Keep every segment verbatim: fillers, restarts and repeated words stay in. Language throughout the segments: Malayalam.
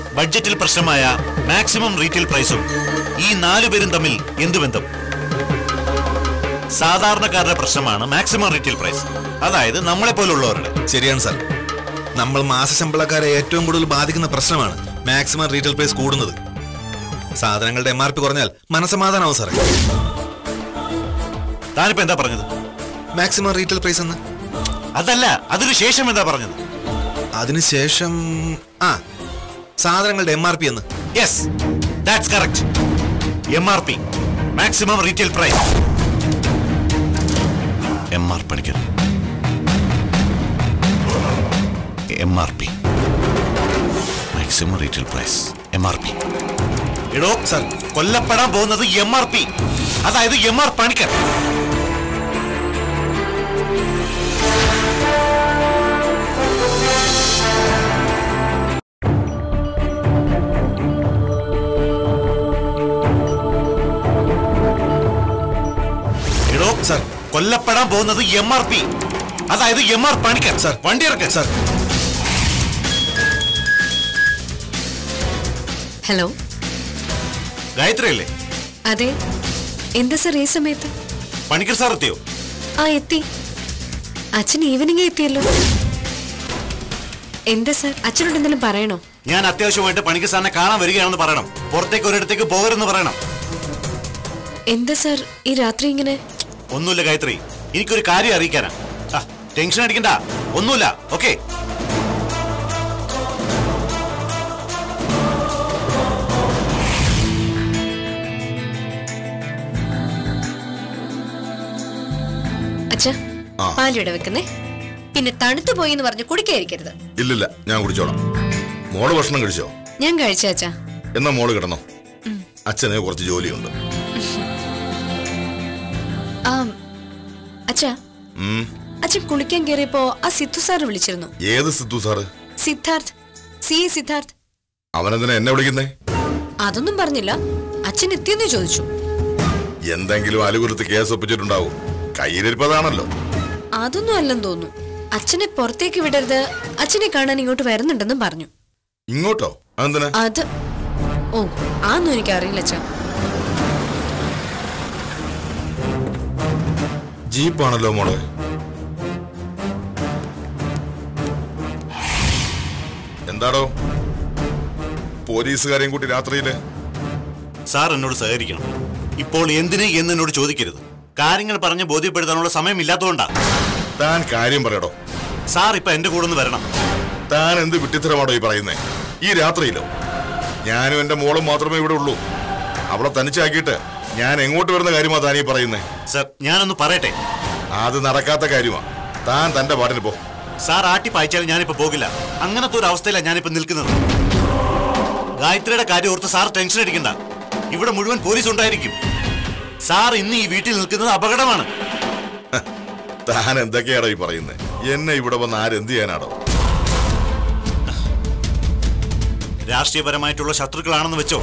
ബഡ്ജറ്റിൽ പ്രശ്നമായ മാക്സിമം റീറ്റെയിൽ പ്രൈസും ഈ നാലു പേരും തമ്മിൽ എന്ത് ബന്ധം? സാധാരണക്കാരുടെ പ്രശ്നമാണ് മാക്സിമം റീറ്റെയിൽ പ്രൈസ്, അതായത് നമ്മളെ പോലുള്ളവരുടെ. ശരിയാണ് സാർ, നമ്മൾ മാസശമ്പളക്കാരെ ഏറ്റവും കൂടുതൽ ബാധിക്കുന്ന പ്രശ്നമാണ് മാക്സിമം റീറ്റെയിൽ പ്രൈസ് കൂടുന്നത്. സാധനങ്ങളുടെ എം ആർ പി കുറഞ്ഞാൽ മനസമാധാനമാവും സാറേ. താനിപ്പോ എന്താ പറഞ്ഞത്? മാക്സിമം റീറ്റെയിൽ പ്രൈസ് എന്ന് അതല്ല, അതിനുശേഷം എന്താ പറഞ്ഞത്? അതിനുശേഷം ആ സാധനങ്ങളുടെ എം ആർ പി എന്ന്. Yes, that's correct. M R P, maximum retail price. M R പഠിക്കണം. M R P, maximum retail price, M R P. എടോ സർ, കൊല്ലപ്പെടാൻ പോകുന്നത് എം ആർ പി, അതായത് എം ആർ പണിക്കർ. എടോ സർ, കൊല്ലപ്പെടാൻ പോകുന്നത് എം ആർ പി, അതായത് എം ആർ പണിക്കർ. സർ, വണ്ടി ഇറക്ക്. സർ. ഹലോ, ഗായത്രി അല്ലേ? അതെ. എന്താ സർ ഈ സമയത്ത്? പണിക്കർ സാർ എത്തിയോ? ആ എത്തി. അച്ഛൻ ഈവനിങ് എത്തിയല്ലോ. എന്താ സർ, അച്ഛനോട് എന്തെങ്കിലും പറയണോ? ഞാൻ അത്യാവശ്യമായിട്ട് പണിക്കർ സാറിനെ കാണാൻ വരികയാണെന്ന് പറയണം. പുറത്തേക്ക് ഒരിടത്തേക്ക് പോകരുതെന്ന് പറയണം. എന്താ സർ ഈ രാത്രി ഇങ്ങനെ? ഒന്നുമില്ല ഗായത്രി, എനിക്കൊരു കാര്യം അറിയിക്കാനാ. ടെൻഷൻ അടിക്കണ്ട, ഒന്നുമില്ല. ഓക്കെ. അച്ഛാ, പാലിവിടെ വെക്കുന്നേ. പിന്നെ തണുത്തു പോയി എന്ന് പറഞ്ഞ് കുടിക്കാതിരിക്കരുത്. ഇല്ലില്ല, ഞാൻ കുടിച്ചോളാം. മോള് ഭക്ഷണം കഴിച്ചോ? ഞാൻ കഴിച്ച അച്ഛാ. എന്നാ മോള് കിടന്നോ, അച്ഛന് കുറച്ച് ജോലിയുണ്ട്. അച്ഛാ, അച്ഛൻ കുളിക്കാൻ കയറിയപ്പോ ആ സിദ്ധു സാറ് വിളിച്ചിരുന്നു. ഏത് സിദ്ധു സാറ്? സിദ്ധാർത്ഥ്, സി സിദ്ധാർത്ഥ്. അവനെന്തിനാ എന്നെ വിളിക്കുന്നേ? അതൊന്നും പറഞ്ഞില്ല. അച്ഛൻ എത്തിയെന്ന് ചോദിച്ചു. എന്തെങ്കിലും അലുകുലത്ത് കേസ് ഒപ്പിച്ചിട്ടുണ്ടാവും. കയ്യിലിരിപ്പതാണല്ലോ. അതൊന്നും അല്ലെന്ന് തോന്നുന്നു. അച്ഛനെ പുറത്തേക്ക് വിടരുത്, അച്ഛനെ കാണാൻ ഇങ്ങോട്ട് വരുന്നുണ്ടെന്നും പറഞ്ഞു. ഇങ്ങോട്ടോ? അതെന്തിനാ? അത് ഓ ആന്നും എനിക്ക് അറിയില്ല അച്ഛാ. ജീപ്പാണല്ലോ മോളെ. എന്താടോ പോലീസുകാരെയും കൂട്ടി രാത്രിയില്? സാർ എന്നോട് സഹകരിക്കണം. ഇപ്പോൾ എന്തിന് എന്ന് എന്നോട് ചോദിക്കരുത്. കാര്യങ്ങൾ പറഞ്ഞ് ബോധ്യപ്പെടുത്താനുള്ള സമയമില്ലാത്തതുകൊണ്ടാ. താൻ കാര്യം പറയടോ. സാർ ഇപ്പൊ എന്റെ കൂടെ ഒന്ന് വരണം. താൻ എന്ത് വിട്ടിത്തരമാണോ ഈ പറയുന്നേ? ഈ രാത്രിയിലോ? ഞാനും എന്റെ മോളും മാത്രമേ ഇവിടെ ഉള്ളൂ. അവളെ തനിച്ചാക്കിയിട്ട് ഞാൻ എങ്ങോട്ട് വരുന്ന കാര്യമാ താനീ പറയുന്നേ? സർ, ഞാനൊന്ന് പറയട്ടെ. അത് നടക്കാത്ത കാര്യമാ. താൻ തന്റെ പാട്ടിന് പോ. സാർ ആട്ടി പായിച്ചാലും ഞാനിപ്പോ പോകില്ല. അങ്ങനത്തെ ഒരു അവസ്ഥയിലാണ് ഞാനിപ്പോ നിൽക്കുന്നത്. ഗായത്രിയുടെ കാര്യം ഓർത്ത് സാർ ടെൻഷൻ അടിക്കണ്ട. ഇവിടെ മുഴുവൻ പോലീസ് ഉണ്ടായിരിക്കും. സാർ ഇന്ന് ഈ വീട്ടിൽ നിൽക്കുന്നത് അപകടമാണ്. താൻ എന്തൊക്കെയാണോ ഈ പറയുന്നത്? എന്നെ ഇവിടെ വന്ന് ആരെന്ത് ചെയ്യാനാണോ? രാഷ്ട്രീയപരമായിട്ടുള്ള ശത്രുക്കളാണെന്ന് വെച്ചോ.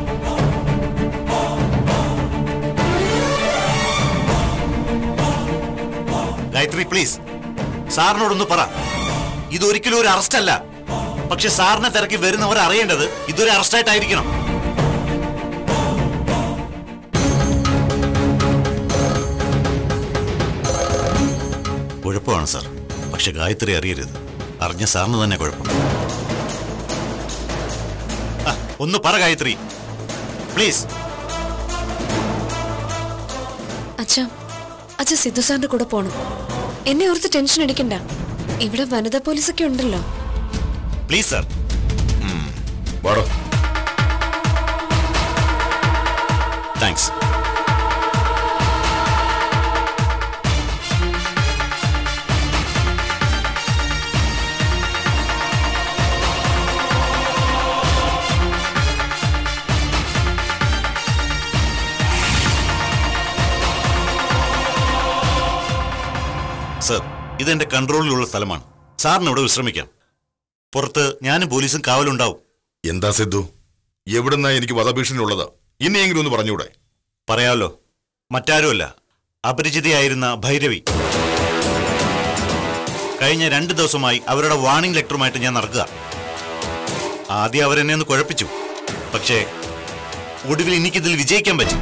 ഗായത്രി പ്ലീസ്, സാറിനോടൊന്ന് പറ. ഇതൊരിക്കലും ഒരു അറസ്റ്റ് അല്ല. പക്ഷെ സാറിനെ തിരക്കി വരുന്നവർ അറിയേണ്ടത് ഇതൊരു അറസ്റ്റായിട്ടായിരിക്കണം. കുഴപ്പമാണ് സാർ, പക്ഷെ ഗായത്രി അറിയരുത്. അറിഞ്ഞ സാറിന് തന്നെ കുഴപ്പം. ഒന്ന് പറ ഗായത്രി പ്ലീസ്. അച്ഛാ, അച്ഛാ സിദ്ധു സാറിന്റെ കൂടെ പോണം. എന്നെ ഓർത്ത് ടെൻഷൻ അടിക്കണ്ട. ഇവിടെ വനിതാ പോലീസൊക്കെ ഉണ്ടല്ലോ. Please sir. താങ്ക്സ്. സർ, ഇതെന്റെ കൺട്രോളിലുള്ള സ്ഥലമാണ്. സാറിന് ഇവിടെ വിശ്രമിക്കാം. പുറത്ത് ഞാനും പോലീസും കാവലുണ്ടാവും. എന്താ സിദ്ധു, എവിടുന്നാ എനിക്ക് വധഭീഷണി ഉള്ളത്? ഇനിയെങ്കിലും ഒന്ന് പറഞ്ഞൂടെ? പറയാമല്ലോ. മറ്റാരുമല്ല, അപരിചിതയായിരുന്ന ഭൈരവി. കഴിഞ്ഞ രണ്ട് ദിവസമായി അവരുടെ വാർണിംഗ് ലെറ്ററുമായിട്ട് ഞാൻ നടക്കുക. ആദ്യം അവരെന്നെ ഒന്ന് കുഴപ്പിച്ചു. പക്ഷേ ഒടുവിൽ എനിക്കിതിൽ വിജയിക്കാൻ പറ്റി.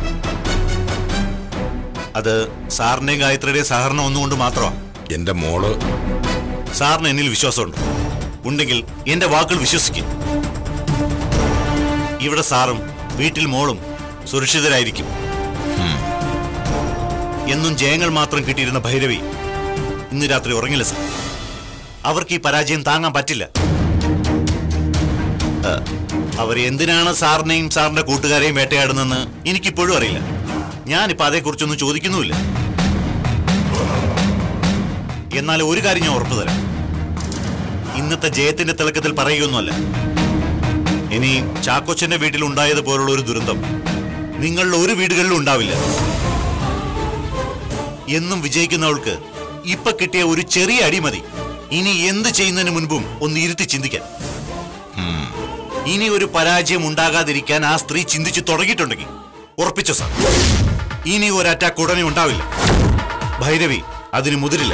അത് സാറിന്റെയും ഗായത്രിയുടെയും സഹകരണം ഒന്നുകൊണ്ട് മാത്രമാണ്. എന്റെ മോള് സാറിന് എന്നിൽ വിശ്വാസമുണ്ട്. ഉണ്ടെങ്കിൽ എന്റെ വാക്കുകൾ വിശ്വസിക്കും. ഇവിടെ സാറും വീട്ടിൽ മോളും സുരക്ഷിതരായിരിക്കും. എന്നും ജയങ്ങൾ മാത്രം കിട്ടിയിരുന്ന ഭൈരവി ഇന്ന് രാത്രി ഉറങ്ങില്ല സാർ. അവർക്ക് ഈ പരാജയം താങ്ങാൻ പറ്റില്ല. അവർ എന്തിനാണ് സാറിനെയും സാറിന്റെ കൂട്ടുകാരെയും വേട്ടയാടുന്നെന്ന് എനിക്കിപ്പോഴും അറിയില്ല. ഞാനിപ്പോ അതേക്കുറിച്ചൊന്നും ചോദിക്കുന്നുമില്ല. എന്നാൽ ഒരു കാര്യം ഞാൻ ഉറപ്പു തരാം. ഇന്നത്തെ ജയത്തിന്റെ തിളക്കത്തിൽ പറയുകയൊന്നുമല്ല. ഇനി ചാക്കോച്ചന്റെ വീട്ടിൽ ഉണ്ടായതുപോലുള്ള ഒരു ദുരന്തം നിങ്ങളുടെ ഒരു വീടുകളിലും ഉണ്ടാവില്ല. എന്നും വിജയിക്കുന്നവൾക്ക് ഇപ്പൊ കിട്ടിയ ഒരു ചെറിയ അടിമതി ഇനി എന്ത് ചെയ്യുന്നതിന് മുൻപും ഒന്ന് ഇരുത്തി ചിന്തിക്കാൻ. ഇനി ഒരു പരാജയം ഉണ്ടാകാതിരിക്കാൻ ആ സ്ത്രീ ചിന്തിച്ചു തുടങ്ങിയിട്ടുണ്ടെങ്കിൽ ഉറപ്പിച്ചോ സാർ, ഇനി ഒരു അറ്റാക്ക് ഉടനെ ഉണ്ടാവില്ല. ഭൈരവി അതിന് മുതിരില്ല.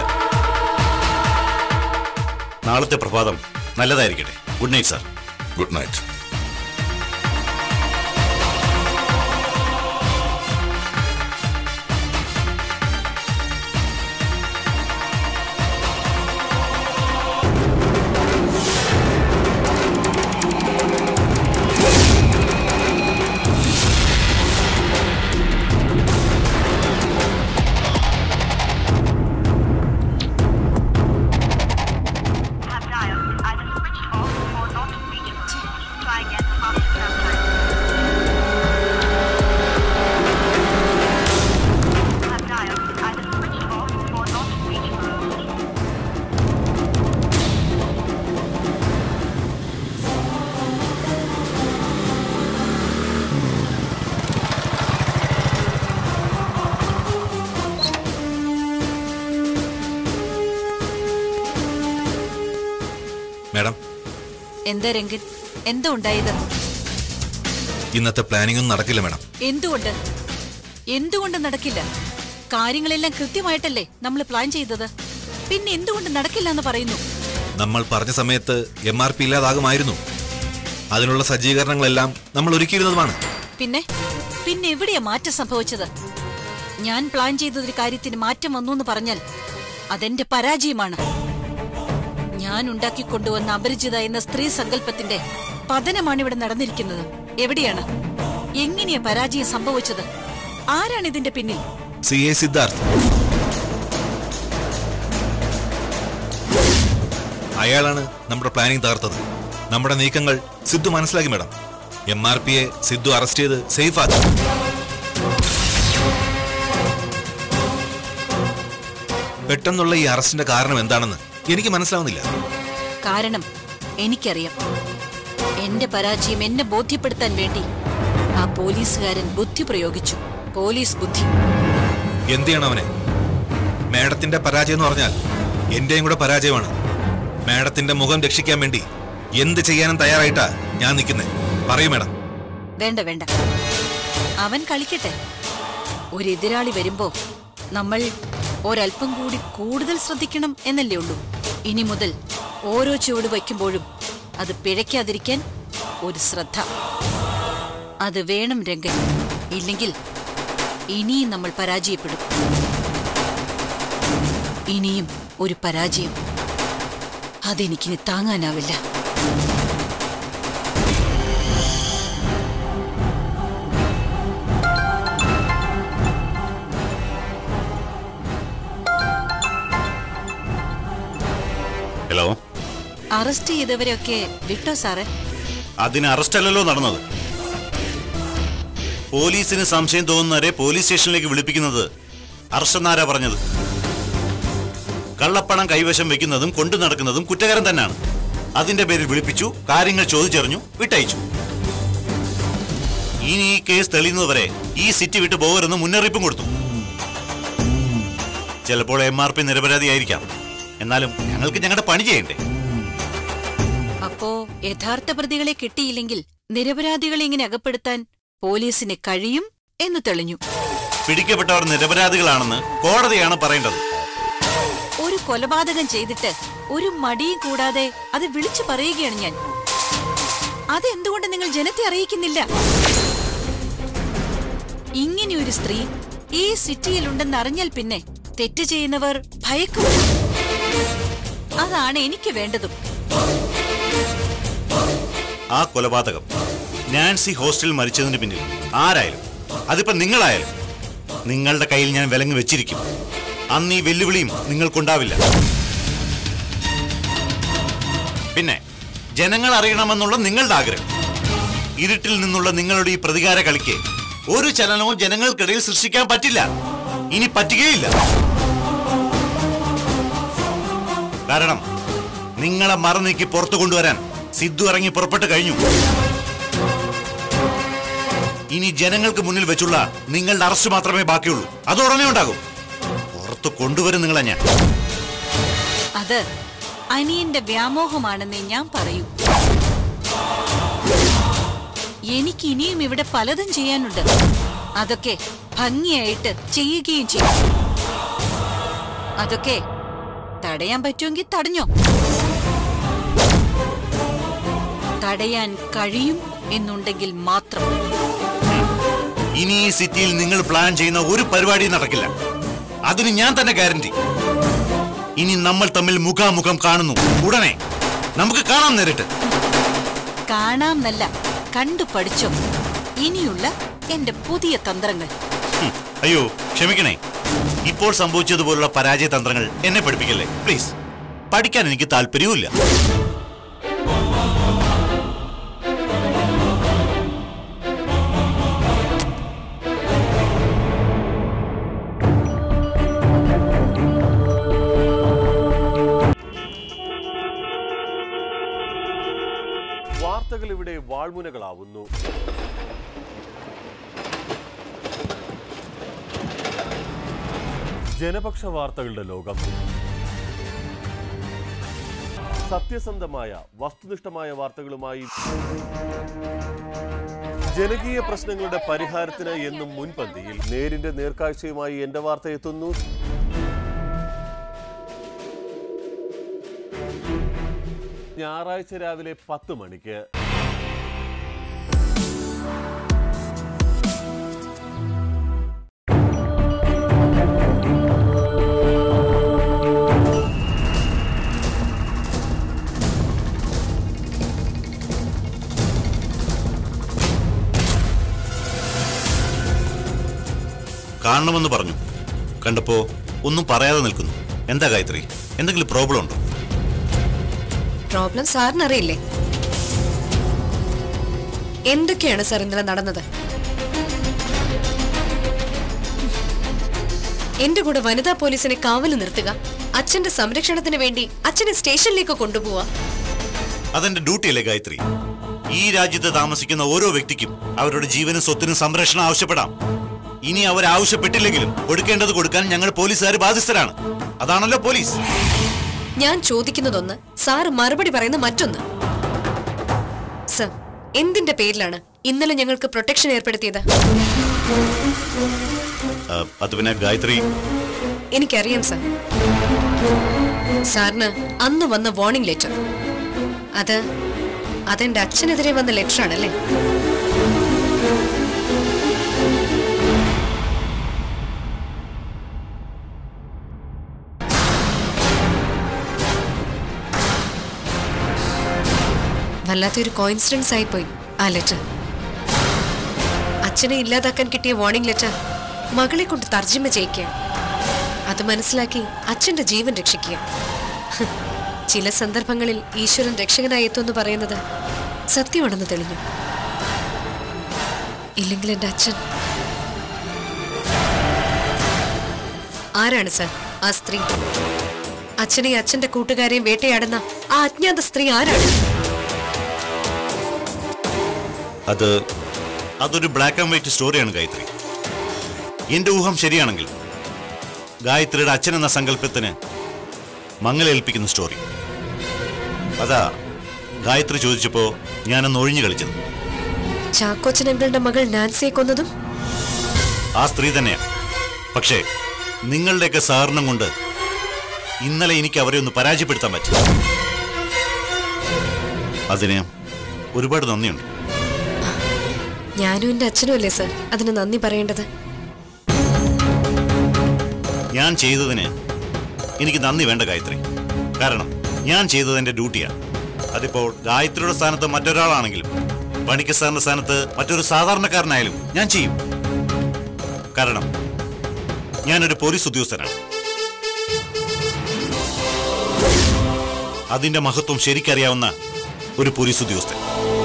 നാളത്തെ പ്രഭാതം നല്ലതായിരിക്കട്ടെ. Good night sir. Good night. Madam, എന്താ രംഗൻ, എന്താ ഉണ്ടായത്? ഇന്നത്തെ പ്ലാനിംഗ് ഒന്നും നടക്കില്ല മാഡം. എന്തുകൊണ്ട് എന്തുകൊണ്ട് നടക്കില്ല? കാര്യങ്ങളെല്ലാം കൃത്യമായിട്ടല്ലേ നമ്മൾ പ്ലാൻ ചെയ്തത്. പിന്നെ എന്തുകൊണ്ട് നടക്കില്ല എന്ന് പറയുന്നു? നമ്മൾ പറഞ്ഞ സമയത്ത് എം ആർ പി ഇല്ലാതാകുമായിരുന്നു. അതിനുള്ള സജ്ജീകരണങ്ങളെല്ലാം നമ്മൾ ഒരുക്കിയിരുന്നതുമാണ്. പിന്നെ പിന്നെ എവിടെയാ മാറ്റം സംഭവിച്ചത്? ഞാൻ പ്ലാൻ ചെയ്തൊരു കാര്യത്തിന് മാറ്റം വന്നു എന്ന് പറഞ്ഞാൽ അതെന്റെ പരാജയമാണ്. ഞാൻ ഉണ്ടാക്കിക്കൊണ്ടുവന്ന അപരിചിത എന്ന സ്ത്രീ സങ്കല്പത്തിന്റെ പതനമാണ് ഇവിടെ നടന്നിരിക്കുന്നത്. എവിടെയാണ്, എങ്ങനെയാ പരാജയം സംഭവിച്ചത്? ആരാണ് ഇതിന്റെ പിന്നിൽ? C A Siddharth. അയാളാണ് നമ്മുടെ പ്ലാനിംഗ് തകർത്തത്. നമ്മുടെ നീക്കങ്ങൾ സിദ്ധു മനസ്സിലാക്കി മാഡം. എം ആർ പിയെ സിദ്ധു അറസ്റ്റ് ചെയ്ത് സേഫ് ആക്കി. പെട്ടെന്നുള്ള ഈ അറസ്റ്റിന്റെ കാരണം എന്താണെന്ന് എനിക്ക് മനസ്സിലാവുന്നില്ല. കാരണം എനിക്കറിയാം. എന്റെ പരാജയം എന്നെ ബോധ്യപ്പെടുത്താൻ വേണ്ടി ആ പോലീസുകാരൻ ബുദ്ധി പ്രയോഗിച്ചു. പോലീസ് ബുദ്ധി. എന്ത് ചെയ്യണം അവനെ? മാഡത്തിന്റെ പരാജയം എന്ന് പറഞ്ഞാൽ എന്റെയും കൂടെ പരാജയമാണ്. മാഡത്തിന്റെ മുഖം രക്ഷിക്കാൻ വേണ്ടി എന്ത് ചെയ്യാനും തയ്യാറായിട്ടാ ഞാൻ നിൽക്കുന്നത്. പറയൂ മാഡം. വേണ്ട വേണ്ട, അവൻ കളിക്കട്ടെ. ഒരു എതിരാളി വരുമ്പോ നമ്മൾ ഒരല്പം കൂടി കൂടുതൽ ശ്രദ്ധിക്കണം എന്നല്ലേ ഉള്ളൂ. ഇനി മുതൽ ഓരോ ചുവട് വയ്ക്കുമ്പോഴും അത് പിഴയ്ക്കാതിരിക്കാൻ ഒരു ശ്രദ്ധ. അത് വേണം രംഗൻ. ഇല്ലെങ്കിൽ ഇനിയും നമ്മൾ പരാജയപ്പെടും. ഇനിയും ഒരു പരാജയം അതെനിക്കിനി താങ്ങാനാവില്ല. ഹലോ, അറസ്റ്റ് ചെയ്തവരെയൊക്കെ വിട്ടോ സാറേ? അതിന് അറസ്റ്റ് അല്ലല്ലോ നടന്നത്. പോലീസിന് സംശയം തോന്നുന്നവരെ പോലീസ് സ്റ്റേഷനിലേക്ക് വിളിപ്പിക്കുന്നത് അറസ്റ്റെന്നാരാ പറഞ്ഞത്? കള്ളപ്പണം കൈവശം വെക്കുന്നതും കൊണ്ടു നടക്കുന്നതും കുറ്റകരം തന്നെയാണ്. അതിന്റെ പേരിൽ വിളിപ്പിച്ചു, കാര്യങ്ങൾ ചോദിച്ചറിഞ്ഞു, വിട്ടയച്ചു. ഇനി ഈ കേസ് തെളിയുന്നതുവരെ ഈ സിറ്റി വിട്ടു പോകരുതെന്ന് മുന്നറിയിപ്പും കൊടുത്തു. ചിലപ്പോൾ എം ആർ പി നിരപരാധിയായിരിക്കാം. എന്നാലും ഞങ്ങൾക്ക് ഞങ്ങളുടെ പണി ചെയ്യണ്ടേ? അപ്പോ യഥാർത്ഥ പ്രതികളെ കിട്ടിയില്ലെങ്കിൽ നിരപരാധികളെ ഇങ്ങനെ അകപ്പെടുത്താൻ പോലീസിന് കഴിയും എന്ന് തെളിഞ്ഞു. പിടിക്കപ്പെട്ടവർ നിരപരാധികളാണെന്ന് കോടതിയാണ് പറയേണ്ടത്. ഒരു കൊലപാതകം ചെയ്തിട്ട് ഒരു മടിയും കൂടാതെ അത് വിളിച്ചു പറയുകയാണ് ഞാൻ. അതെന്തുകൊണ്ട് നിങ്ങൾ ജനത്തെ അറിയിക്കുന്നില്ല? ഇങ്ങനെയൊരു സ്ത്രീ ഈ സിറ്റിയിലുണ്ടെന്ന് അറിഞ്ഞാൽ പിന്നെ തെറ്റ് ചെയ്യുന്നവർ ഭയക്കും. അതാണ് എനിക്ക് വേണ്ടതും. ആ കൊലപാതകം നാൻസി ഹോസ്റ്റലിൽ മരിച്ചതിന് പിന്നിൽ ആരായാലും, അതിപ്പോ നിങ്ങളായാലും, നിങ്ങളുടെ കയ്യിൽ ഞാൻ വിലങ്ങ് വെച്ചിരിക്കും. അന്ന് ഈ വെല്ലുവിളിയും നിങ്ങൾക്കുണ്ടാവില്ല. പിന്നെ ജനങ്ങൾ അറിയണമെന്നുള്ള നിങ്ങളുടെ ആഗ്രഹം, ഇരുട്ടിൽ നിന്നുള്ള നിങ്ങളുടെ ഈ പ്രതികാര കളിക്ക് ഒരു ചലനവും ജനങ്ങൾക്കിടയിൽ സൃഷ്ടിക്കാൻ പറ്റില്ല. ഇനി പറ്റുകയില്ല. കാരണം നിങ്ങളെ മറന്നീക്കി പുറത്തു കൊണ്ടുവരാൻ സിദ്ധു ഇറങ്ങി പുറപ്പെട്ടു കഴിഞ്ഞു. ഇനി ജനങ്ങൾക്ക് മുന്നിൽ വെച്ചുള്ള നിങ്ങളുടെ അറസ്റ്റ് മാത്രമേ ബാക്കിയുള്ളൂ. അത് ഉടനെ ഉണ്ടാകും. പുറത്തു കൊണ്ടുവരും നിങ്ങളെ ഞാൻ. അത് അനിയന്റെ വ്യാമോഹമാണെന്നേ ഞാൻ പറയൂ. എനിക്ക് ഇനിയും ഇവിടെ പലതും ചെയ്യാനുണ്ട്. അതൊക്കെ ഭംഗിയായിട്ട് ചെയ്യുകയും ചെയ്യും. അതൊക്കെ തടയാൻ പറ്റുമെങ്കിൽ തടഞ്ഞോ. തടയാൻ കഴിയും എന്നുണ്ടെങ്കിൽ മാത്രം. ഇനി ഈ സിറ്റിയിൽ നിങ്ങൾ പ്ലാൻ ചെയ്യുന്ന ഒരു പരിപാടിയും നടക്കില്ല. അതിന് ഞാൻ തന്നെ ഗ്യാരണ്ടി. ഇനി നമ്മൾ തമ്മിൽ മുഖാമുഖം കാണുന്നു. ഉടനെ നമുക്ക് കാണാം നേരിട്ട്. കാണാം എന്നല്ല, കണ്ടു പഠിച്ചോ ഇനിയുള്ള എന്റെ പുതിയ തന്ത്രങ്ങൾ. അയ്യോ ക്ഷമിക്കണേ, ഇപ്പോൾ സംഭവിച്ചതുപോലുള്ള പരാജയ തന്ത്രങ്ങൾ എന്നെ പഠിപ്പിക്കല്ലേ പ്ലീസ്. പഠിക്കാൻ എനിക്ക് താല്പര്യവുമില്ല. വാർത്തകൾ ഇവിടെ വാൾമുനകളാവുന്നു. ജനപക്ഷ വാർത്തകളുടെ ലോകം. സത്യസന്ധമായ വസ്തുനിഷ്ഠമായ വാർത്തകളുമായി ജനകീയ പ്രശ്നങ്ങളുടെ പരിഹാരത്തിന് എന്നും മുൻപന്തിയിൽ നേരിന്റെ നേർക്കാഴ്ചയുമായി എന്റെ വാർത്ത എത്തുന്നു. ഞായറാഴ്ച രാവിലെ പത്ത് മണിക്ക് കാണണമെന്ന് പറഞ്ഞു. കണ്ടപ്പോ ഒന്നും പറയാതെ നിൽക്കുന്നു. എന്താ ഗായത്രി, എന്തെങ്കിലും പ്രോബ്ലം ഉണ്ടോ? പ്രോബ്ലം സാറിന് അറിയില്ലേ? എന്തൊക്കെയാണ് സാർ ഇന്നലെ നടന്നത്? എന്റെ കൂടെ വനിതാ പോലീസിനെ കാവല് നിർത്തുക, അച്ഛന്റെ സംരക്ഷണത്തിന് വേണ്ടി അച്ഛനെ സ്റ്റേഷനിലേക്ക് കൊണ്ടുപോവാ. അതെന്റെ ഡ്യൂട്ടിയല്ലേ ഗായത്രി? ഈ രാജ്യത്ത് താമസിക്കുന്ന ഓരോ വ്യക്തിക്കും അവരുടെ ജീവനും സ്വത്തിനും സംരക്ഷണം ആവശ്യപ്പെടാം. ഇനി അവർ ആവശ്യപ്പെട്ടില്ലെങ്കിലും കൊടുക്കേണ്ടത് കൊടുക്കാൻ ഞങ്ങൾ പോലീസുകാർ ബാധ്യസ്ഥരാണ്. അതാണല്ലോ പോലീസ്. ഞാൻ ചോദിക്കുന്നതൊന്ന്, സാർ മറുപടി പറയുന്ന മറ്റൊന്ന്. സർ, എന്തിന്റെ പേരിലാണ് ഇന്നലെ ഞങ്ങൾക്ക് പ്രൊട്ടക്ഷൻ ഏർപ്പെടുത്തിയത്? അത് പിന്നെ ഗായത്രി, എനിക്കറിയാം സർ. സാറിന് അന്ന് വന്ന വാർണിംഗ് ലെറ്റർ, അത് അതെന്റെ അച്ഛനെതിരെ വന്ന ലെറ്റർ ആണല്ലേ? വല്ലാത്തൊരു കോയിൻസിഡൻസ് ആയിപ്പോയി ആ ലെറ്റർ. അച്ഛനെ ഇല്ലാതാക്കാൻ കിട്ടിയ വാർണിംഗ് ലെറ്റർ മകളെ കൊണ്ട് തർജ്ജിമ ചെയ്യിക്കുക, അത് മനസ്സിലാക്കി അച്ഛന്റെ ജീവൻ രക്ഷിക്കുക. ചില സന്ദർഭങ്ങളിൽ ഈശ്വരൻ രക്ഷകനായി എത്തുമെന്ന് പറയുന്നത് സത്യമാണെന്ന് തെളിഞ്ഞു. ഇല്ലെങ്കിൽ എന്റെ അച്ഛൻ ആരാണ് സർ ആ സ്ത്രീ? അച്ഛനെയും അച്ഛന്റെ കൂട്ടുകാരെയും വേട്ടയാടുന്ന ആ അജ്ഞാത സ്ത്രീ ആരാണ്? അത് അതൊരു ബ്ലാക്ക് ആൻഡ് വൈറ്റ് സ്റ്റോറിയാണ് ഗായത്രി. എന്റെ ഊഹം ശരിയാണെങ്കിൽ ഗായത്രിയുടെ അച്ഛൻ എന്ന സങ്കല്പത്തിന് മങ്ങലേൽപ്പിക്കുന്ന സ്റ്റോറി. അതാ ഗായത്രി ചോദിച്ചപ്പോ ഞാനൊന്ന് ഒഴിഞ്ഞു കളിച്ചത്. ചാക്കോച്ചനങ്ങളുടെ മകൾ നാൻസിയെ കൊന്നതും ആ സ്ത്രീ തന്നെയാണ്. പക്ഷേ നിങ്ങളുടെയൊക്കെ സഹകരണം കൊണ്ട് ഇന്നലെ എനിക്ക് അവരെ ഒന്ന് പരാജയപ്പെടുത്താൻ പറ്റി. അതിന് ഒരുപാട് നന്ദിയുണ്ട്. ഞാനും എന്റെ അച്ഛനും അല്ലേ സർ അതിന് നന്ദി പറയേണ്ടത്? ഞാൻ ചെയ്തതിന് എനിക്ക് നന്ദി വേണ്ട ഗായത്രി. കാരണം ഞാൻ ചെയ്തത് എന്റെ ഡ്യൂട്ടിയാണ്. അതിപ്പോൾ ഗായത്രിയുടെ സ്ഥാനത്ത് മറ്റൊരാളാണെങ്കിലും പണിക്ക് സാറിന്റെ സ്ഥാനത്ത് മറ്റൊരു സാധാരണക്കാരനായാലും ഞാൻ ചെയ്യും. കാരണം ഞാനൊരു പോലീസ് ഉദ്യോഗസ്ഥനാണ്. അതിന്റെ മഹത്വം ശരിക്കറിയാവുന്ന ഒരു പോലീസ് ഉദ്യോഗസ്ഥൻ.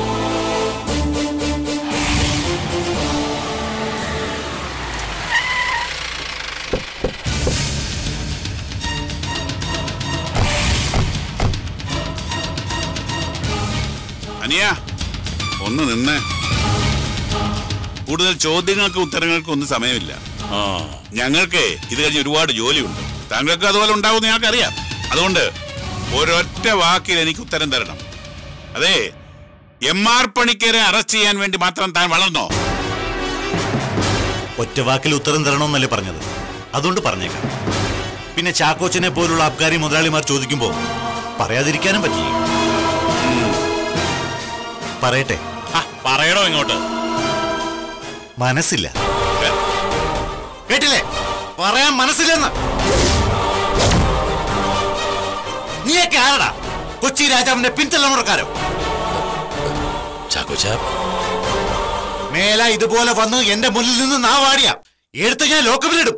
അനിയ ഒന്ന് നിന്ന്. കൂടുതൽ ചോദ്യങ്ങൾക്ക് ഉത്തരങ്ങൾക്ക് ഒന്നും സമയമില്ല. ഞങ്ങൾക്ക് ഇത് കഴിഞ്ഞ് ഒരുപാട് ജോലിയുണ്ട്. താങ്കൾക്ക് അതുപോലെ ഉണ്ടാവും ഞങ്ങൾക്കറിയാം. അതുകൊണ്ട് ഒരൊറ്റ വാക്കിൽ എനിക്ക് ഉത്തരം തരണം. അതെ, എം ആർ പണിക്കരെ അറസ്റ്റ് ചെയ്യാൻ വേണ്ടി മാത്രം താൻ വളർന്നോ? ഒറ്റ വാക്കിൽ ഉത്തരം തരണമെന്നല്ലേ പറഞ്ഞത്? അതുകൊണ്ട് പറഞ്ഞേക്കാം. പിന്നെ ചാക്കോച്ചനെ പോലുള്ള അബ്കാരി മുതലാളിമാർ ചോദിക്കുമ്പോ പറയാതിരിക്കാനും പറ്റില്ല. പറയട്ടെ? പറയണോ ഇങ്ങോട്ട്? മനസ്സില്ല. കേട്ടില്ലേ? പറയാൻ മനസ്സില്ലെന്ന്. നീയൊക്കെ ആരടാ? കൊച്ചി രാജാവിന്റെ പിൻതലമുറക്കാരോ? ചാക്കോച്ച, മേല ഇതുപോലെ വന്ന് എന്റെ മുന്നിൽ നിന്ന് നാവാടിയ എടുത്ത് ഞാൻ ലോക്കപ്പിലിടും.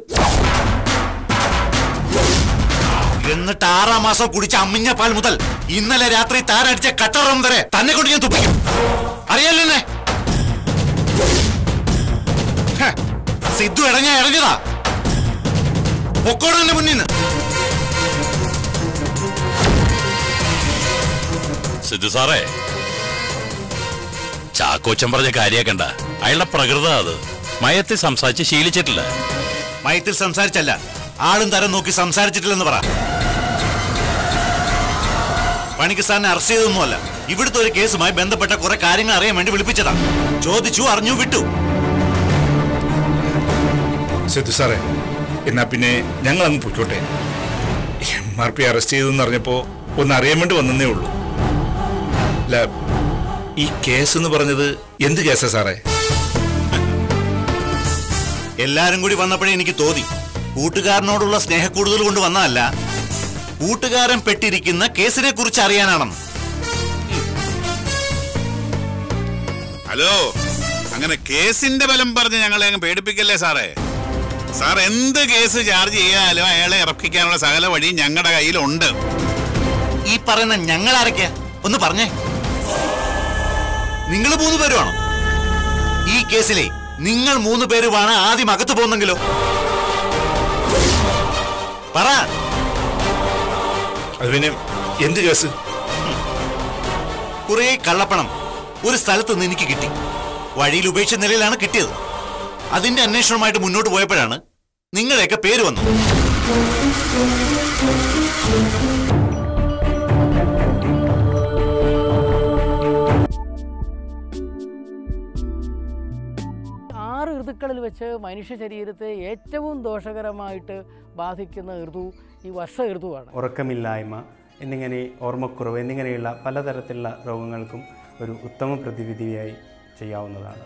എന്നിട്ട് ആറാം മാസം കുടിച്ച അമ്മിഞ്ഞ പാൽ മുതൽ ഇന്നലെ രാത്രി താരടിച്ച കട്ടറം വരെ തന്നെ കൊണ്ട് ഞാൻ തുപ്പിക്കും. അറിയാലോ? സിദ്ധു ഇടഞ്ഞ ഇറങ്ങിയതാ. പൊക്കോടെ മുന്നിൽ നിന്ന്. സിദ്ധു സാറേ, ചാക്കോച്ചൻ പറഞ്ഞ കാര്യാക്കണ്ട. അയാളുടെ പ്രകൃത അത്. മയത്തിൽ സംസാരിച്ച് ശീലിച്ചിട്ടില്ല. മയത്തിൽ സംസാരിച്ചല്ല, ആളും തരം നോക്കി സംസാരിച്ചിട്ടില്ലെന്ന് പറ. പണിക്ക് സാറിനെ അറസ്റ്റ് ചെയ്തൊന്നുമല്ല, ഇവിടുത്തെ ഒരു കേസുമായി ബന്ധപ്പെട്ട കുറെ കാര്യങ്ങൾ അറിയാൻ വേണ്ടി വിളിപ്പിച്ചതാ. ചോദിച്ചു, അറിഞ്ഞു, വിട്ടു. സിദ്ധു സാറേ, എന്നാ പിന്നെ ഞങ്ങൾ അങ്ങ് പൊയ്ക്കോട്ടെ. എം ആർ പി അറസ്റ്റ് ചെയ്തെന്ന് അറിഞ്ഞപ്പോ ഒന്ന് അറിയാൻ വേണ്ടി വന്നേ ഉള്ളൂ. അല്ല, ഈ കേസ് എന്ന് പറഞ്ഞത് എന്ത് കേസാ സാറേ? എല്ലാരും കൂടി വന്നപ്പോഴേ എനിക്ക് തോന്നി കൂട്ടുകാരനോടുള്ള സ്നേഹക്കൂടുതൽ കൊണ്ട് വന്നതല്ല, കൂട്ടുകാരൻ പെട്ടിരിക്കുന്ന കേസിനെ കുറിച്ച് അറിയാനാണെന്ന്. ഹലോ, അങ്ങനെ കേസിന്റെ ബലം പറഞ്ഞ് ഞങ്ങളെ അങ്ങ് പേടിപ്പിക്കല്ലേ സാറേ. സാർ എന്ത് കേസ് ചാർജ് ചെയ്യാലും അയാളെ ഇറക്കിക്കാനുള്ള സകല വഴിയും ഞങ്ങളുടെ കയ്യിലുണ്ട്. ഈ പറയുന്ന ഞങ്ങൾ ആരൊക്കെയാ ഒന്ന് പറഞ്ഞേ. നിങ്ങൾ മൂന്ന് പേരുമാണോ ഈ കേസിലെ? നിങ്ങൾ മൂന്ന് പേരുമാണ് ആദ്യം അകത്ത് പോകുന്നെങ്കിലോ? പറ. അത് പിന്നെ എന്ത് കേസ്? കുറെ കള്ളപ്പണം ഒരു സ്ഥലത്ത് നിന്ന് എനിക്ക് കിട്ടി. വഴിയിൽ ഉപേക്ഷിച്ച നിലയിലാണ് കിട്ടിയത്. അതിന്റെ അന്വേഷണമായിട്ട് മുന്നോട്ട് പോയപ്പോഴാണ് നിങ്ങളുടെയൊക്കെ പേര് വന്നത്. ആറ് ഋതുക്കളിൽ വെച്ച് മനുഷ്യ ശരീരത്തെ ഏറ്റവും ദോഷകരമായിട്ട് ബാധിക്കുന്ന ഋതു ഈ വർഷ ഋതുവാണ്. ഉറക്കമില്ലായ്മ എന്നിങ്ങനെ ഓർമ്മക്കുറവ് എന്നിങ്ങനെയുള്ള പലതരത്തിലുള്ള രോഗങ്ങൾക്കും ഒരു ഉത്തമ പ്രതിവിധിയായി ചെയ്യാവുന്നതാണ്.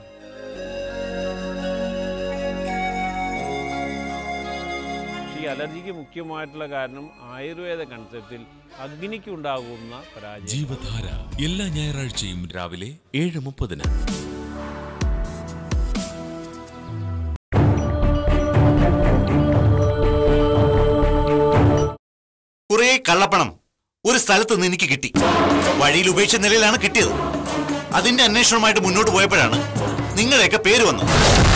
ഈ അലർജിക്ക് മുഖ്യമായിട്ടുള്ള കാരണം ആയുർവേദ കൺസെപ്റ്റിൽ അഗ്നിക്കുണ്ടാകുന്ന പരാജയം. ജീവധാര എല്ലാ ഞായറാഴ്ചയും രാവിലെ ഏഴ് മുപ്പതിന്. കുറെ കള്ളപ്പണം ഒരു സ്ഥലത്ത് നിന്ന് എനിക്ക് കിട്ടി. വഴിയിൽ ഉപേക്ഷിച്ച നിലയിലാണ് കിട്ടിയത്. അതിന്റെ അന്വേഷണമായിട്ട് മുന്നോട്ട് പോയപ്പോഴാണ് നിങ്ങളുടെയൊക്കെ പേര് വന്നത്.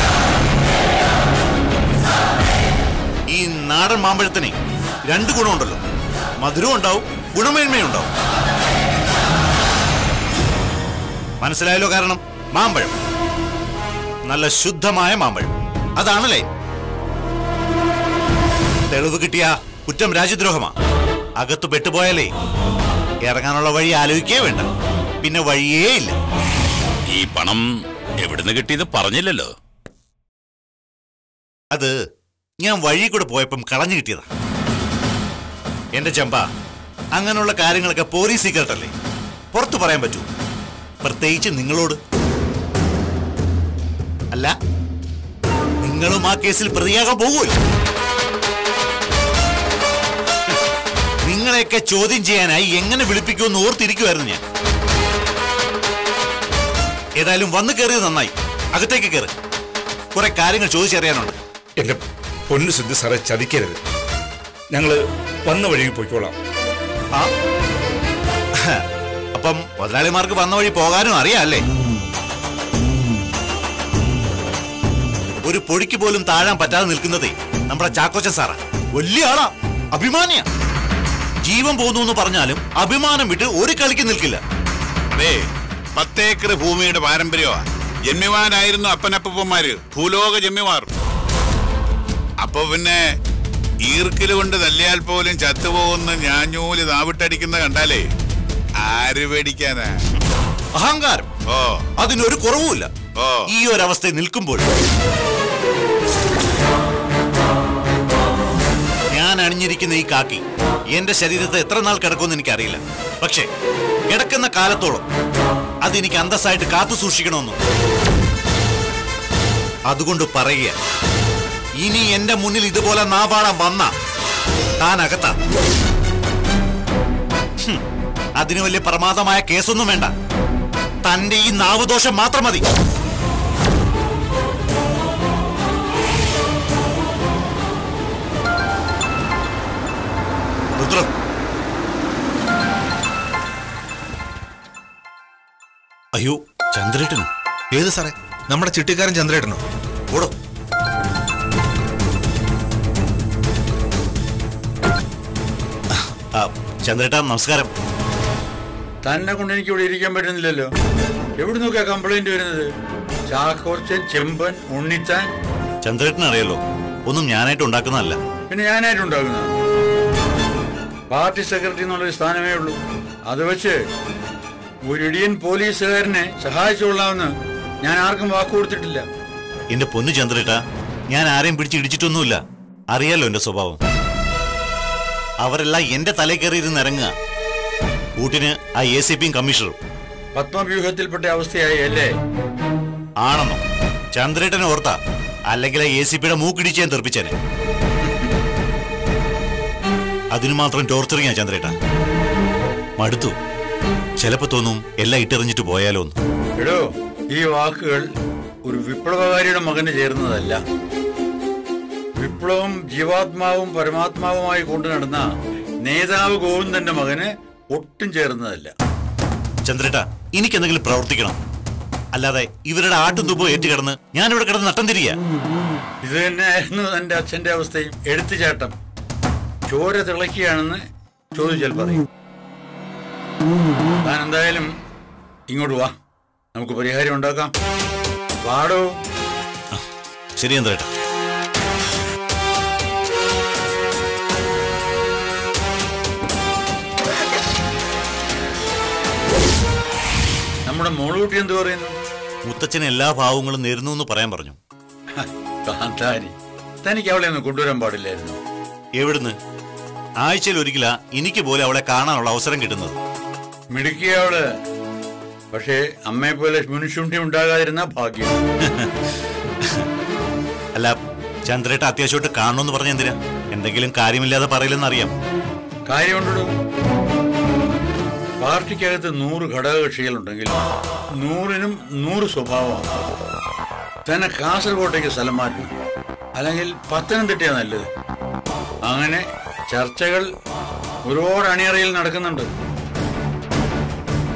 ഈ നാടൻ മാമ്പഴത്തിന് രണ്ട് ഗുണമുണ്ടല്ലോ, മധുരവും ഉണ്ടാവും, ഗുണമേന്മയും ഉണ്ടാവും. മനസ്സിലായല്ലോ? കാരണം മാമ്പഴം നല്ല ശുദ്ധമായ മാമ്പഴം, അതാണല്ലേ. തെളിവ് കിട്ടിയ കുറ്റം രാജ്യദ്രോഹമാ. അകത്ത് പെട്ടുപോയാലേ ഇറങ്ങാനുള്ള വഴി ആലോചിക്കേ വേണ്ട, പിന്നെ വഴിയേ ഇല്ല. ഈ പണം എവിടുന്ന് കിട്ടിയത് പറഞ്ഞില്ലല്ലോ. അത് ഞാൻ വഴി കൂടെ പോയപ്പം കളഞ്ഞു കിട്ടിയതാ. എന്റെ ചെമ്പ, അങ്ങനെയുള്ള കാര്യങ്ങളൊക്കെ പോലീസ് സീക്രട്ട് അല്ലേ, പുറത്തു പറയാൻ പറ്റൂ. പ്രത്യേകിച്ച് നിങ്ങളോട്. അല്ല, നിങ്ങളും ആ കേസിൽ പ്രതിയാകാൻ പോകുമല്ലോ. നിങ്ങളെയൊക്കെ ചോദ്യം ചെയ്യാനായി എങ്ങനെ വിളിപ്പിക്കുമെന്ന് ഓർത്തിരിക്കുമായിരുന്നു ഞാൻ. ഏതായാലും വന്നു കയറിയത് നന്നായി. അകത്തേക്ക് കയറി, കുറെ കാര്യങ്ങൾ ചോദിച്ചറിയാനുണ്ട്. എന്റെ പൊന്നു സിദ്ധു സാറെ, ചതിക്കരുത്. ഞങ്ങള് വന്ന വഴിക്ക് പോയിക്കോളാം. ആ, അപ്പം മുതലാളിമാർക്ക് വന്ന വഴി പോകാനും അറിയാം അല്ലേ? ഒരു പൊടിക്ക് പോലും താഴാൻ പറ്റാതെ നിൽക്കുന്നതേ നമ്മുടെ ചാക്കോച്ചൻ സാറാ. വലിയ ആളാ, അഭിമാനിയാ. ജീവൻ പോകുന്നു എന്ന് പറഞ്ഞാലും അഭിമാനം വിട്ട് ഒരു കളിക്ക് നിൽക്കില്ല. അതെ, പത്തേക്കർ ഭൂമിയുടെ പാരമ്പര്യമാ. ജന്മിമാരായിരുന്നു അപ്പനപ്പന്മാര്, ഭൂലോക ജന്മിമാർ. അപ്പൊ പിന്നെ ഈർക്കില് കൊണ്ട് തല്ലിയാൽ പോലും ചത്തുപോകുന്ന ഞാഞ്ഞൂല് നാവിട്ടടിക്കുന്ന കണ്ടാലേ ആര് പേടിക്കാനാ? അഹങ്കാരം. ഓ, അതിനൊരു കുറവുമില്ല. ഓ, ഈ ഒരു അവസ്ഥയിൽ നിൽക്കുമ്പോൾ ഞാൻ അണിഞ്ഞിരിക്കുന്ന ഈ കാക്കി എന്റെ ശരീരത്തെ എത്ര നാൾ കിടക്കുമെന്ന് എനിക്കറിയില്ല. പക്ഷെ കിടക്കുന്ന കാലത്തോളം അതെനിക്ക് അന്തസ്സായിട്ട് കാത്തു സൂക്ഷിക്കണമെന്നു. അതുകൊണ്ട് പറയുക, ഇനി എന്റെ മുന്നിൽ ഇതുപോലെ നാവാടാൻ വന്ന താൻ അകത്താ. അതിന് വലിയ പ്രമാദമായ കേസൊന്നും വേണ്ട. തന്റെ ഈ നാവുദോഷം മാത്രം മതി. രുദ്രം, അയ്യോ, ചന്ദ്രേട്ടനോ? ഏത് സാറേ? നമ്മുടെ ചിട്ടിക്കാരൻ ചന്ദ്രേട്ടനോ? ഓടോ. ചന്ദ്രേട്ടാ, നമസ്കാരം. തന്നെ കൊണ്ട് എനിക്ക് ഇവിടെ ഇരിക്കാൻ പറ്റുന്നില്ലല്ലോ. എവിടെ നോക്കിയാ കംപ്ലൈന്റ് വരുന്നത്? ചാക്കോച്ചൻ, ചെമ്പൻ, ഉണ്ണിത്താൻ. ചന്ദ്രേട്ടൻ അറിയാലോ, ഒന്നും ഞാനായിട്ട് ഉണ്ടാക്കുന്നതല്ല. പിന്നെ ഞാനായിട്ട് ഉണ്ടാക്കുന്ന പാർട്ടി സെക്രട്ടറി എന്നുള്ളൊരു സ്ഥാനമേ ഉള്ളൂ. അത് വെച്ച് ഒരു ഇടിയൻ പോലീസുകാരനെ സഹായിച്ചുകൊള്ളാമെന്ന് ഞാൻ ആർക്കും വാക്ക് കൊടുത്തിട്ടില്ല. എന്റെ പൊന്നു ചന്ദ്രേട്ടാ, ഞാൻ ആരെയും പിടിച്ച് ഇടിച്ചിട്ടൊന്നുമില്ല. അറിയാലോ എന്റെ സ്വഭാവം. അവരെല്ലാം എന്റെ തലയിൽ കയറിയിരുന്ന് ഇറങ്ങുക. കൂട്ടിന് ആ എ സി പിയും കമ്മീഷണറും. പത്മവ്യൂഹത്തിൽപ്പെട്ട അവസ്ഥയായി അല്ലേ? ആണെന്നോ? ചന്ദ്രേട്ടനെ ഓർത്താ, അല്ലെങ്കിൽ ആ എ സി പിയുടെ മൂക്കിടിച്ച് ഞാൻ തെറിപ്പിച്ചേനെ. അതിനു മാത്രം ടോർച്ചറിങ്ങാ ചന്ദ്രേട്ടാ. മടുത്തു. ചിലപ്പോ തോന്നും എല്ലാം ഇട്ടെറിഞ്ഞിട്ട് പോയാലോ എന്ന്. എടോ, ഈ വാക്കുകൾ ഒരു വിപ്ലവകാരിയുടെ മകന് ചേർന്നതല്ല. വിപ്ലവം ജീവാത്മാവും പരമാത്മാവുമായി കൊണ്ടു നടന്ന നേതാവ് ഗോവിന്ദന്റെ മകന് ഒട്ടും ചേർന്നതല്ല. ചന്ദ്രേട്ടാ, എനിക്കെന്തെങ്കിലും പ്രവർത്തിക്കണം. അല്ലാതെ ഇവരുടെ ആട്ടും തുമ്പോ ഏറ്റുകിടന്ന് ഞാനിവിടെ കിടന്ന് നട്ടം തിരിയ. ഇത് തന്നെയായിരുന്നു എന്റെ അച്ഛന്റെ അവസ്ഥയും. എടുത്തുചാട്ടം. ചോര തിളക്കുകയാണെന്ന് ചോദിച്ചാൽ പറയും. ഞാൻ എന്തായാലും ഇങ്ങോട്ട് വാ, നമുക്ക് പരിഹാരം ഉണ്ടാക്കാം. വാടോ. ശരി ചന്ദ്രേട്ടാ. നമ്മുടെ മോളുകുട്ടി എന്ത് പറയുന്നു? മുത്തച്ഛന് എല്ലാ ഭാവങ്ങളും നേരുന്നു എന്ന് പറയാൻ പറഞ്ഞു. കാന്താരി, തനിക്ക് അവളെ ഒന്ന് കൊണ്ടുവരാൻ പാടില്ലായിരുന്നു? എവിടുന്ന്? ആഴ്ചയിൽ ഒരിക്കലാ എനിക്ക് പോലെ അവളെ കാണാനുള്ള അവസരം കിട്ടുന്നത്. മിടുക്കിയ അവള്. പക്ഷേ അമ്മയെ പോലെ മുൻശുണ്ടി ഉണ്ടാകാതിരുന്ന ഭാഗ്യം. അല്ല, ചന്ദ്രേട്ട അത്യാവശ്യമായിട്ട് കാണണമെന്ന് പറഞ്ഞ എന്തിനാ? എന്തെങ്കിലും കാര്യമില്ലാതെ പറയില്ലെന്നറിയാം. കാര്യമുണ്ടോ? പാർട്ടിക്കകത്ത് നൂറ് ഘടകകക്ഷികളുണ്ടെങ്കിൽ നൂറിനും നൂറ് സ്വഭാവമാണ്. തന്നെ കാസർഗോട്ടേക്ക് സ്ഥലം മാറ്റണം, അല്ലെങ്കിൽ പത്തനംതിട്ടയാണ് നല്ലത്. അങ്ങനെ ചർച്ചകൾ ഒരുപാട് അണിയറയിൽ നടക്കുന്നുണ്ട്.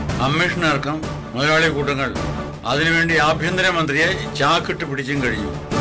കമ്മീഷണർക്കം മുതലാളി കൂട്ടങ്ങൾ അതിനുവേണ്ടി ആഭ്യന്തരമന്ത്രിയെ ചാക്കിട്ട് പിടിച്ചും കഴിഞ്ഞു.